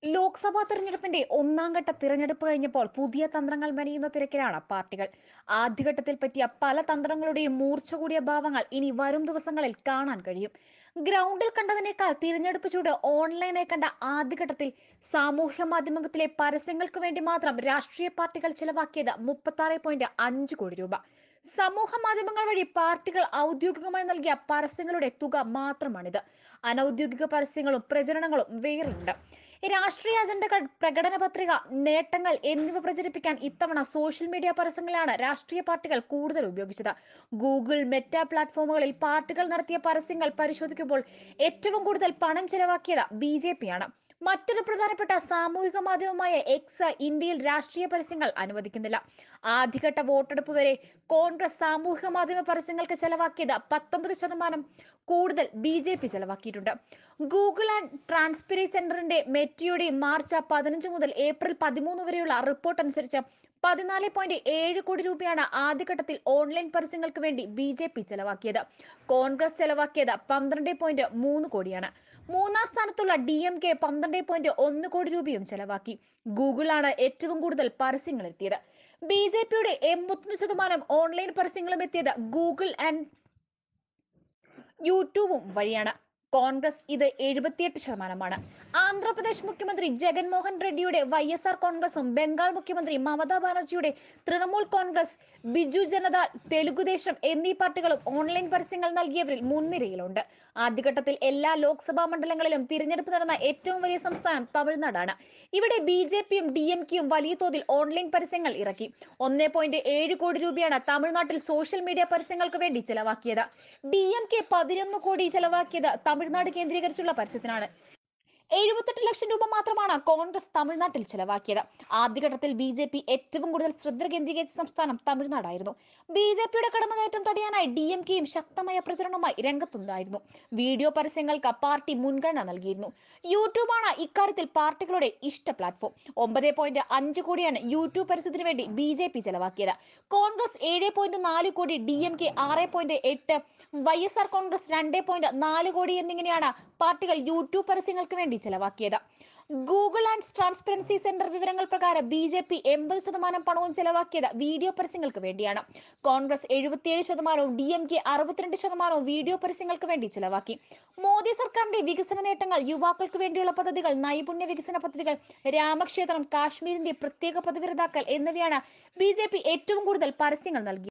ലോക്സഭാ തെരഞ്ഞെടുപ്പിന്റെ ഒന്നാം ഘട്ട തിരഞ്ഞെടുപ്പ് കഴിഞ്ഞപ്പോൾ പുതിയ തന്ത്രങ്ങൾ മെനയുന്ന തിരക്കിലാണ് പാർട്ടികൾ. ആദ്യഘട്ടത്തിൽ പറ്റിയ പല തന്ത്രങ്ങളുടെയും മൂർച്ച കൂടിയ ഭാവങ്ങൾ ഇനി വരും ദിവസങ്ങളിൽ കാണാൻ കഴിയും. ഗ്രൗണ്ടിൽ കണ്ടതിനേക്കാൾ തിരഞ്ഞെടുപ്പ് ചൂട് ഓൺലൈനായി കണ്ട ആദ്യഘട്ടത്തിൽ സാമൂഹ്യ മാധ്യമത്തിലെ പരസ്യങ്ങൾക്ക് വേണ്ടി മാത്രം രാഷ്ട്രീയ പാർട്ടികൾ ചിലവാക്കിയത് 36.5 കോടി രൂപ. സമൂഹ മാധ്യമങ്ങൾ വഴി പാർട്ടികൾ ഔദ്യോഗികമായി നൽകിയ പരസ്യങ്ങളുടെ തുക മാത്രമാണിത്. അനൌദ്യോഗിക പരസ്യങ്ങളും പ്രചരണങ്ങളും വേറെയുണ്ട്. രാഷ്ട്രീയ അജണ്ടകൾ, പ്രകടന പത്രിക, നേട്ടങ്ങൾ എന്നിവ പ്രചരിപ്പിക്കാൻ ഇത്തവണ സോഷ്യൽ മീഡിയ പരസ്യങ്ങളാണ് രാഷ്ട്രീയ പാർട്ടികൾ കൂടുതൽ ഉപയോഗിച്ചത്. ഗൂഗിൾ, മെറ്റ പ്ലാറ്റ്ഫോമുകളിൽ പാർട്ടികൾ നടത്തിയ പരസ്യങ്ങൾ പരിശോധിക്കുമ്പോൾ ഏറ്റവും കൂടുതൽ പണം ചെലവാക്കിയത് BJP ആണ്. മറ്റൊരു പ്രധാനപ്പെട്ട സാമൂഹിക മാധ്യമമായ എക്സ് ഇന്ത്യയിൽ രാഷ്ട്രീയ പരസ്യങ്ങൾ അനുവദിക്കുന്നില്ല. ആദ്യഘട്ട വോട്ടെടുപ്പ് വരെ കോൺഗ്രസ് സാമൂഹിക മാധ്യമ പരസ്യങ്ങൾക്ക് ചെലവാക്കിയത് 19% കൂടുതൽ BJP ചെലവാക്കിയിട്ടുണ്ട്. ഗൂഗിൾ ആൻഡ് ട്രാൻസ്പെറൻസി സെന്ററിന്റെ മെറ്റയുടെ മാർച്ച് 15 മുതൽ ഏപ്രിൽ 13 വരെയുള്ള റിപ്പോർട്ട് അനുസരിച്ച് 14.7 കോടി രൂപയാണ് ആദ്യഘട്ടത്തിൽ ഓൺലൈൻ പരസ്യങ്ങൾക്ക് വേണ്ടി BJP ചെലവാക്കിയത്. കോൺഗ്രസ് ചെലവാക്കിയത് 12.3 കോടിയാണ്. മൂന്നാം സ്ഥാനത്തുള്ള DMK 12.1 കോടി രൂപയും ചെലവാക്കി. ഗൂഗിളാണ് ഏറ്റവും കൂടുതൽ പരസ്യങ്ങൾ എത്തിയത്. BJPയുടെ 81% ഓൺലൈൻ പരസ്യങ്ങളും എത്തിയത് ഗൂഗിൾ ആൻഡ് യൂട്യൂബും വഴിയാണ്. കോൺഗ്രസ് ഇത് 78%. ആന്ധ്രാപ്രദേശ് മുഖ്യമന്ത്രി ജഗൻമോഹൻ റെഡ്ഡിയുടെ YSR കോൺഗ്രസും ബംഗാൾ മുഖ്യമന്ത്രി മമതാ ബാനർജിയുടെ തൃണമൂൽ കോൺഗ്രസ്, ബിജു ജനതാ തെലുഗുദേശം എന്നീ പാർട്ടികളും ഓൺലൈൻ പരസ്യങ്ങൾ നൽകിയവരിൽ മുൻനിരയിലുണ്ട്. ആദ്യഘട്ടത്തിൽ എല്ലാ ലോക്സഭാ മണ്ഡലങ്ങളിലും തിരഞ്ഞെടുപ്പ് നടന്ന ഏറ്റവും വലിയ സംസ്ഥാനം തമിഴ്നാടാണ്. ഇവിടെ BJPയും DMKയും വലിയ തോതിൽ ഓൺലൈൻ പരസ്യങ്ങൾ ഇറക്കി. 1.7 കോടി രൂപയാണ് തമിഴ്നാട്ടിൽ സോഷ്യൽ മീഡിയ പരസ്യങ്ങൾക്ക് വേണ്ടി ചെലവാക്കിയത്. DMK 11 കോടി ചെലവാക്കിയത് തമിഴ്നാട് കേന്ദ്രീകരിച്ചുള്ള പരസ്യത്തിനാണ്. 78 ലക്ഷം രൂപ മാത്രമാണ് കോൺഗ്രസ് തമിഴ്നാട്ടിൽ ചെലവാക്കിയത്. ആദ്യഘട്ടത്തിൽ BJP ഏറ്റവും കൂടുതൽ ശ്രദ്ധ കേന്ദ്രീകരിച്ച സംസ്ഥാനം തമിഴ്നാടായിരുന്നു. BJPയുടെ കടന്നുകയറ്റം തടയാനായി DMKയും ശക്തമായ പ്രചരണവുമായി രംഗത്തുണ്ടായിരുന്നു. വീഡിയോ പരസ്യങ്ങൾക്ക് പാർട്ടി മുൻഗണന നൽകിയിരുന്നു. യൂട്യൂബാണ് ഇക്കാര്യത്തിൽ പാർട്ടികളുടെ ഇഷ്ട പ്ലാറ്റ്ഫോം. 9.5 കോടിയാണ് യൂട്യൂബ് പരസ്യത്തിനു വേണ്ടി BJP ചെലവാക്കിയത്. കോൺഗ്രസ് 7.4 കോടി, DMK 6.8, YSR കോൺഗ്രസ് 2.4 കോടി എന്നിങ്ങനെയാണ് പാർട്ടികൾ യൂട്യൂബ് പരസ്യങ്ങൾക്ക് വേണ്ടി ചെലവാക്കിയത്. ഗൂഗിൾ ആൻഡ് ട്രാൻസ്പെറൻസി സെന്റർ വിവരങ്ങൾ പ്രകാരം BJP 80% പണവും ചെലവാക്കിയത് വീഡിയോ പരസ്യങ്ങൾക്ക് വേണ്ടിയാണ്. കോൺഗ്രസ് 77%വും DMK 62%വും വീഡിയോ പരസ്യങ്ങൾക്ക് വേണ്ടി ചെലവാക്കി. മോദി സർക്കാരിന്റെ വികസന നേട്ടങ്ങൾ, യുവാക്കൾക്ക് വേണ്ടിയുള്ള പദ്ധതികൾ, നൈപുണ്യ വികസന പദ്ധതികൾ, രാമക്ഷേത്രം, കാശ്മീരിന്റെ പ്രത്യേക പദവി റദ്ദാക്കൽ എന്നിവയാണ് BJP ഏറ്റവും കൂടുതൽ പരസ്യങ്ങൾ നൽകിയത്.